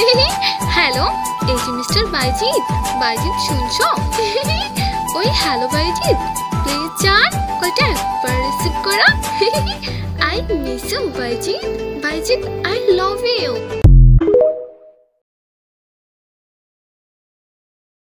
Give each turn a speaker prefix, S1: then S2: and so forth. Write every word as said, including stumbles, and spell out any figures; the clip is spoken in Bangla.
S1: হ্যালো, এই যে মিস্টার বাইজিৎ। বাইজিৎ শুনছো? ওই হ্যালো বাইজিৎ, প্লিজ জান কয়টা একবার রিসিভ করো। I miss you Baijit. Baijit, I love you.